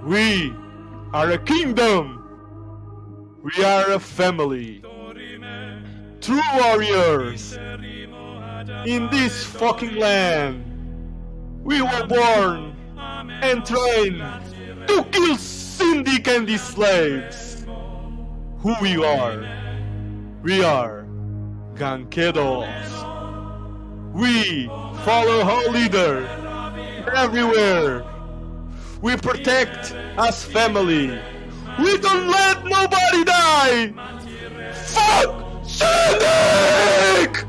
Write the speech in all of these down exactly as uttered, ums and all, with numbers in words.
We are a kingdom. We are a family. True warriors. In this fucking land. We were born and trained to kill Syndic and these slaves. Who we are? We are Gankedos. We follow our leader everywhere. We protect as family. We don't let nobody die. Fuck Syndic!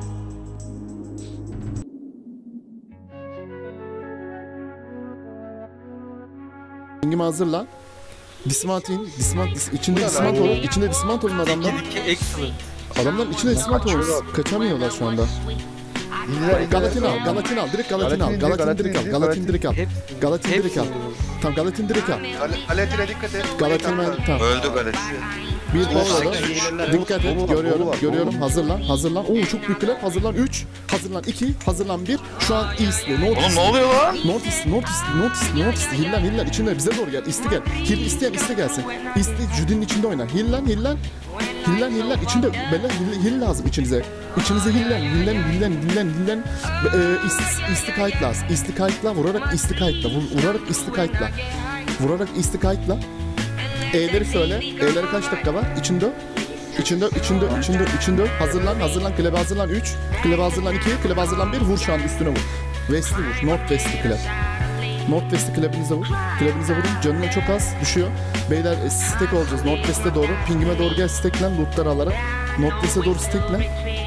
Pingimi hazırla. Dismantlayın. Dismant, dis, içinde dismant olun. İçinde dismant olun adamlar. Adamların içinde dismant olun. Kaçamıyorlar şu anda. Galatin al, Galatin al, direkt Galatin al, Galatin direkt al, Galatin direkt al, Galatin direkt al. Tamam Galatin direkt al. Galatin'e dikkat et. Galatin ben tamam. Öldü Galatin. Bir Polo'da dikkat et, görüyorum, görüyorum. Hazırlan, hazırlan. Oo çok büyük klep. Hazırlan üç, hazırlan iki, hazırlan bir. Şu an East'li, North East'li. Oğlum ne oluyor lan? North East'li, North East'li, North East'li, North East'li. Hillen, hillen. İçinde bize doğru gel. İsti gel. Hill isteyen iste gelsin. İsti Judy'nin içinde oyna. Hillen, hillen. Hillen, hillen. İçinde böyle hill, hill lazım içinize. İçinize hillen, hillen, hillen, hillen, hillen. Ee, ist, istikayet lazım. İstikayetla vurarak istikayetla. Vur, vurarak istikayetla. Vurarak istikayetla. E'leri söyle. E'leri kaç dakika var? İçinde. İçinde, içinde, içinde, içinde. Hazırlan, hazırlan. Klebe hazırlan üç. Klebe hazırlan iki. Klebe hazırlan bir. Vur şu an üstüne vur. West'i vur. North West'i kleb. North West'i klebinize vur. Klebinize vurun. Canına çok az düşüyor. Beyler stack olacağız. North West'e doğru. Pingime doğru gel. Stacklen. Loot'ları alarak. North West'e doğru stacklen.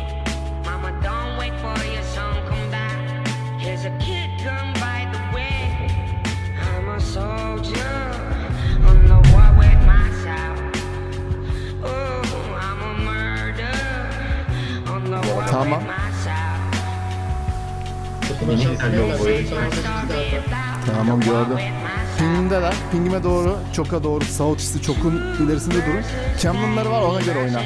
Tamam. Tamam gördüm. Pingimdeler. Pingime doğru, çoka doğru, South East'i çokun ilerisinde durun. Camden'ları var ona göre oyna.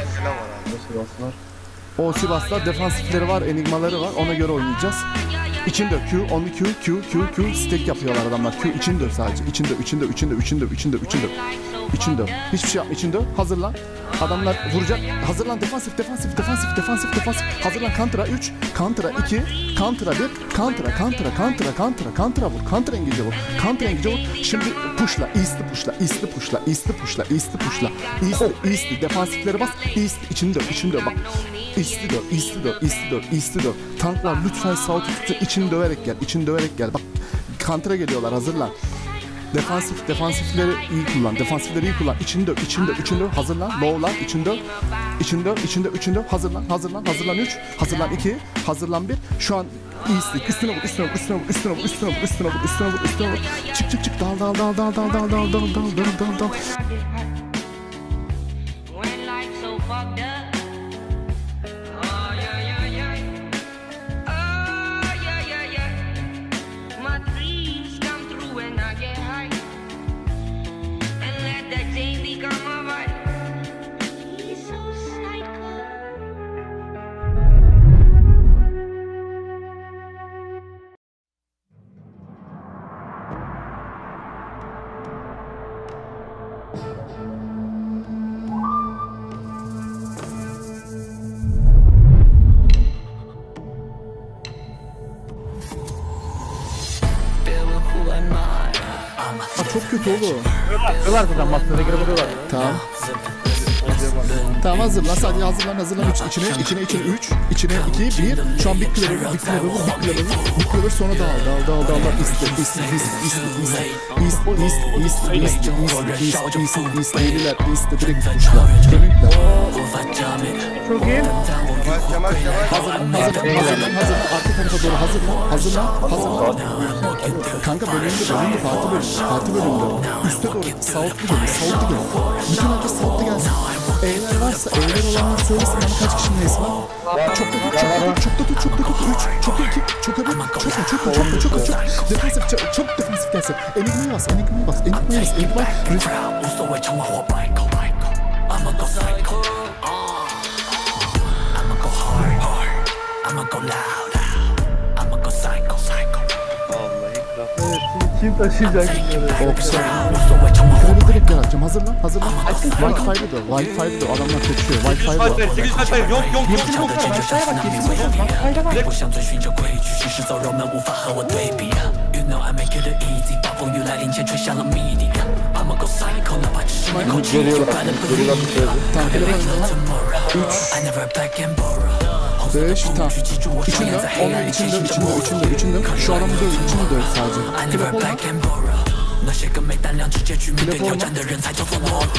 O Sivas'ta defansifleri var, enigmaları var ona göre oynayacağız. İçinde Q, onu Q, Q, Q, Q stack yapıyorlar adamlar. Q içinde sadece. İçinde, içinde, içinde, içinde, içinde, içinde. İçinde. Hiçbir şey yapma. İçinde. Hazırlan. Adamlar vuracak. Hazırlan. Defansif, defansif, defansif, defansif, defansif. Hazırlan. Counter'a üç, Counter'a iki, Counter'a bir, Counter'a, Counter'a, Counter'a, Counter'a, Counter'a vur. Counter engage vur. Counter engage vur. Şimdi pushla. East'i pushla. East'i pushla. East'i pushla. East'i pushla. East'i, East'i. Defansifleri bas. East. İçinde, içinde bak. East'i dön. East'i dön. East'i dön. East'i dön. Tanklar lütfen South'u tutun. İçini döverek gel. İçini döverek gel. Bak. Counter'a geliyorlar. Hazırlan. Defansif, defansifleri iyi kullan. Defansifleri iyi kullan. İçinde, içinde, içinde. Hazırlan. Low'lan. İçinde. İçinde, içinde, içinde. Hazırlan, hazırlan, hazırlan üç. Hazırlan iki. Hazırlan bir. Şu an iyisin. Üstüne vur, üstüne vur, üstüne vur, üstüne vur, üstüne vur, üstüne vur, üstüne vur, üstüne vur. Çık, çık, çık. Dal, dal, dal, dal, dal, dal, dal, dal, dal, dal, dal, dal. Aa, çok kötü oğlum. Vuruyorlar buradan, masada girip vuruyorlar. Tamam. Tamam hazırlan. Sadece hazırlan, hazırlan. üç içine, içine, içine üç, içine iki, bir. Şu an bir clever, bir clever, bir clever, bir clever sonra dal, dal, dal, dal, dal. East, east, east, east, east, east, east, east, east, east, east, east, eğriler, east, direkt tutmuşlar. Dönükler. Çok iyi. Yavaş yavaş. Hazırlan, hazırlan, hazırlan, hazırlan. Arka tarafa doğru hazırlan, hazırlan, hazırlan. Kanka bölümde, bölümde, parti bölümde, parti bölümde. Üste doğru, South'lu gelin, South'lu gelin. Bütün herkes South'lu gelsin. Eğler varsa, eğler olanlar söylesin bana kaç kişinin neyse var. Çok da tut, çok da tut, çok da tut, çok da tut. Üç, çok da iki, çok da bir, çok da, çok da, çok da, çok da, çok defansif, çok, çok defansif gelsin. Enigma'ya bas, Enigma'ya bas, Enigma'ya bas, Enigma. Vallahi kral. Evet, şimdi kim taşıyacak bunları? Oksa. Kremi direkt yaratacağım. Hazırlan, hazırlan. Wi-Fi'li de, Wi-Fi'li de adamlar kaçıyor. Wi-Fi var. sekiz saat ver. Yok yok yok. Yetim oklar, Wi-Fi'ye bak, yetim oklar. Wi-Fi'ye bak. 我想追寻着规矩，行尸走肉们无法和我对比。You know I make it easy，暴风雨来临前吹响了谜底。I'ma go psycho，哪怕只是一口气，you better believe。 Tamam, telefonu da. I never back and borrow。 beş, tamam. İçinde, onun içinde, içinde, içinde, içinde. Şu adamı döv, içini döv sadece. Telefon lan. 那些个没胆量直接去面对挑战的人才叫做懦弱。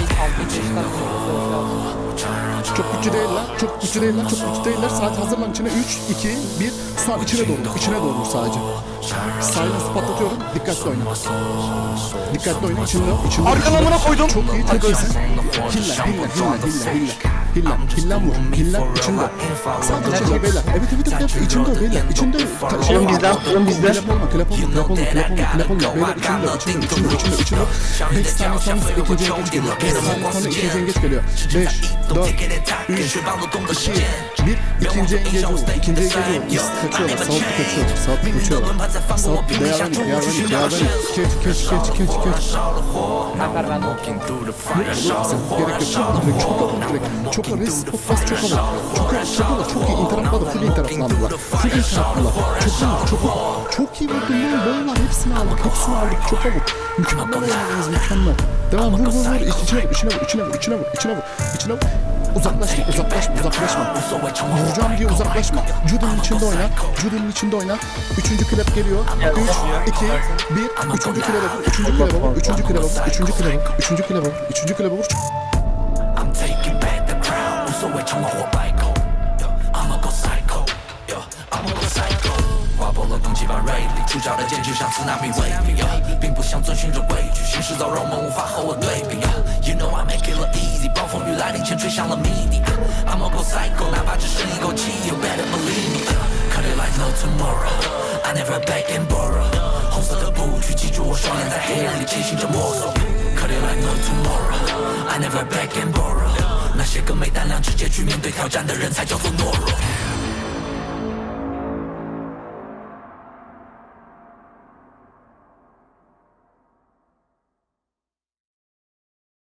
Çok güçlü değiller, çok güçlü değiller, çok güçlü değiller. Sadece hazırlan içine. üç, iki, bir. Şu an içine doğru, içine doğru sadece. Silence'ı patlatıyorum, dikkatli oyna. Dikkatli oyna, içinde, içinde. Arkalamına koydum. Çok iyi, tek iyisin. Hille, hille, hille, hille, hille. Hille, hillen vur, hillen içinde. Sadece içinde beyler. Evet, evet, evet, evet, içinde beyler, içinde. Oğlum bizden, oğlum bizden. Klep olma, klep olma, klep olma, klep olma, klep olma. Beyler içinde, içinde, içinde, içinde, içinde. beş saniye sonra ikinci yengeç geliyor. beş saniye sonra ikinci yengeç geliyor. beş, dört, üç, iki, bir. İkinci yengeç vur, ikinci yengeç vur. Biz kaçıyorlar, sağlıklı kaçıyorlar, sağlıklı kaçıyorlar. Sağlıklı, değerlenik, değerlenik, değerlenik. Keç, keç, keç, keç, keç. Nakar ben de. Gerek yok, çok direkt, çok alın direkt. Çok alın, res, çok bas, çok alın. Çok alın, çok alın, çok iyi. İnteraptladı, full interaptlandılar. Full interaptladılar. Çok iyi, çok iyi. Çok iyi vurdun lan, bollar. Hepsini aldık, hepsini aldık. Çok alın. Mükemmel oynadınız, mükemmel. Devam, vur, vur, vur. İçine vur, içine vur, içine vur, içine vur, içine vur, içine vur. Uzaklaşma, uzaklaşma, uzaklaşma. Vuracağım diye uzaklaşma. Judy'nin içinde oyna, Judy'nin içinde oyna. Üçüncü klep geliyor. Üç, iki, bir. Üçüncü klebe vur, üçüncü klebe vur, üçüncü klebe vur, üçüncü klebe vur, üçüncü klebe vur, üçüncü klebe vur. I'm taking back the crown， 无所谓成王或败口。I'ma go psycho，I'ma go psycho。划破了空气般锐利，出鞘的剑就像刺那米威逼，并不想遵循着规矩，行尸走肉们无法和我对比。You know I make it look easy， 暴风雨来临前吹响了谜底。I'ma go psycho， 哪怕只是一口气 ，You better believe me。Cut it like no tomorrow，I never beg and borrow。红色的步曲，记住我双眼在黑暗里进行着摸索。Cut it like no tomorrow，I never beg and borrow。那些个没胆量直接去面对挑战的人才叫做懦弱。